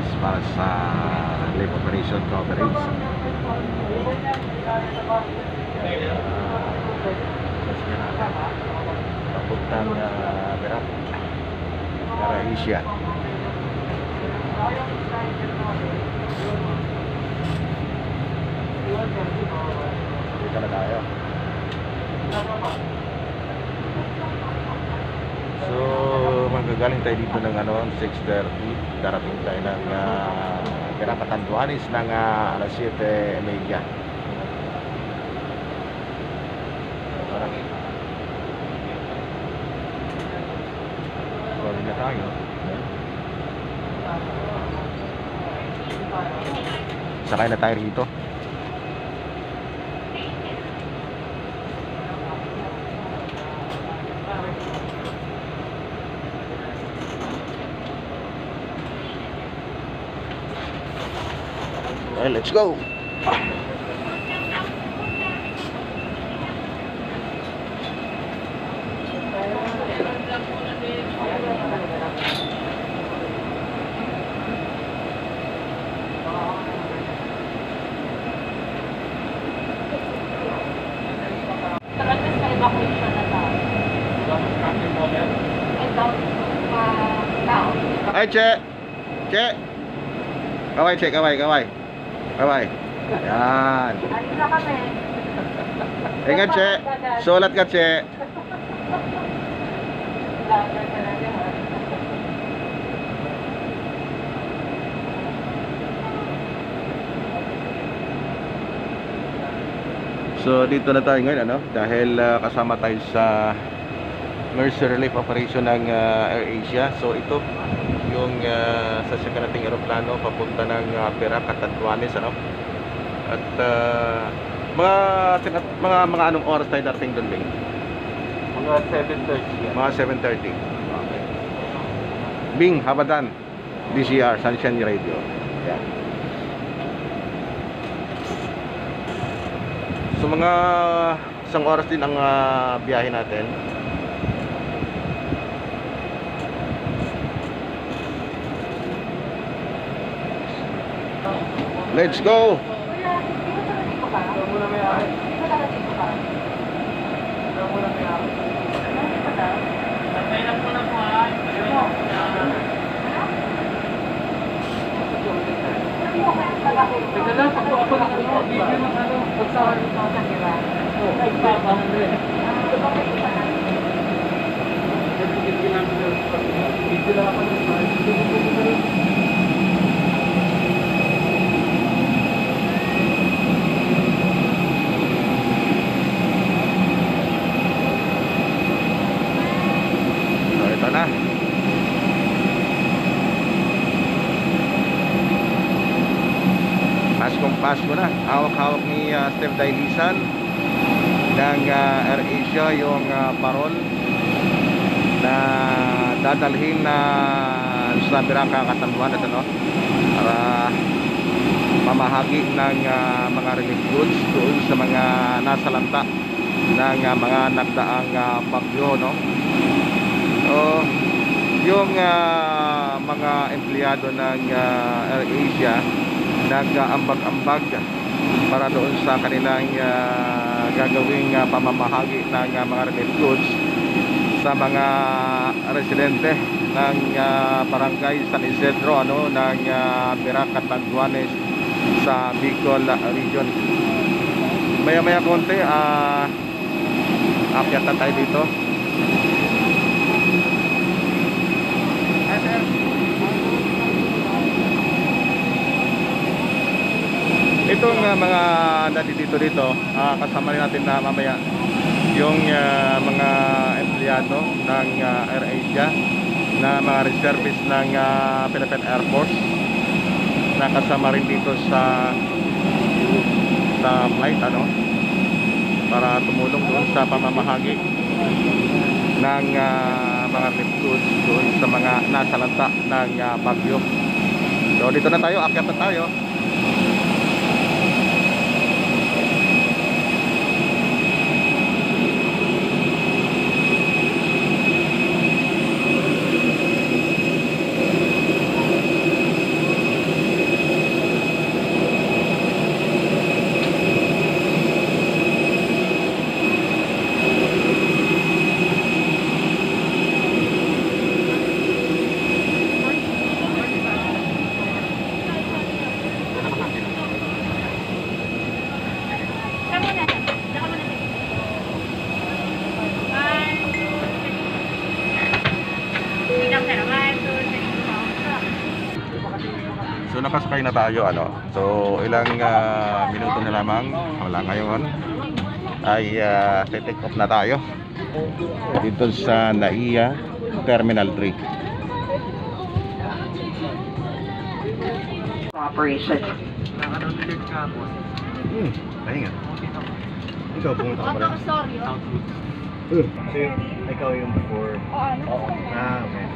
para sa relief operation coverage. Papuntang Berak, AirAsia. Dito na tayo. So magagaling tayo dito ng 6:30. Darating tayo ng Berak Catanduanes ng alas 7:30. Balik na tayo. Sakay na tayo rito. Okay, let's go. Ay, Che. Che. Kaway, Che, kaway. Kaway. Yan. Alis na kami. Ingat, Che. Sulat ka, Che. So dito na tayo ngayon, dahil kasama tayo sa emergency relief operation ng AirAsia. So ito yung sasakyan nating eroplano papunta ng Berak Catanduanes, At mga anong oras tayo darating doon, Bing? Mga 7:30. Mga 7:30. Okay. Bing, Habadan, DCR, Sunshine Radio. Yeah. So mga isang oras din ang biyahe natin. Let's go. Kuya, dito sa dito ka? Dito talaga dito ka? Dito ka? Teka lang, ako lang video ng pagsahan ng mga kanila. Nagpapang rin. Video lang ako ng So ito na. Pasko na. Hawak-hawak ni Steph Dailisan ng AirAsia yung parol na dadalhin na sa Berak Catanduanes, para mamahagi ng mga relief goods doon sa mga nasalanta ng mga nagdaang bagyo, So yung mga empleyado ng AirAsia nag-ambag-ambag para doon sa kanilang gagawing pamamahagi ng mga relief goods sa mga residente ng barangay San Isidro ng Berak Catanduanes sa Bicol region. Maya-maya konti akyat na tayo dito. Itong mga nandito dito, kasama rin natin na mamaya yung mga empleyado ng AirAsia na mga reservists ng Philippine Air Force na kasama rin dito sa flight, para tumulong doon sa pamamahagi ng mga relief goods doon sa mga nasalanta ng bagyo. So dito na tayo, akyat na tayo. sumakay na tayo ano. So ilang minuto na lamang wala ngayon ay take off na tayo dito sa NAIA Terminal 3. Operation. Pahinga. Ikaw pumunta ka pala. Sorry. So ikaw yung before. Oo, ano? Ah, okay.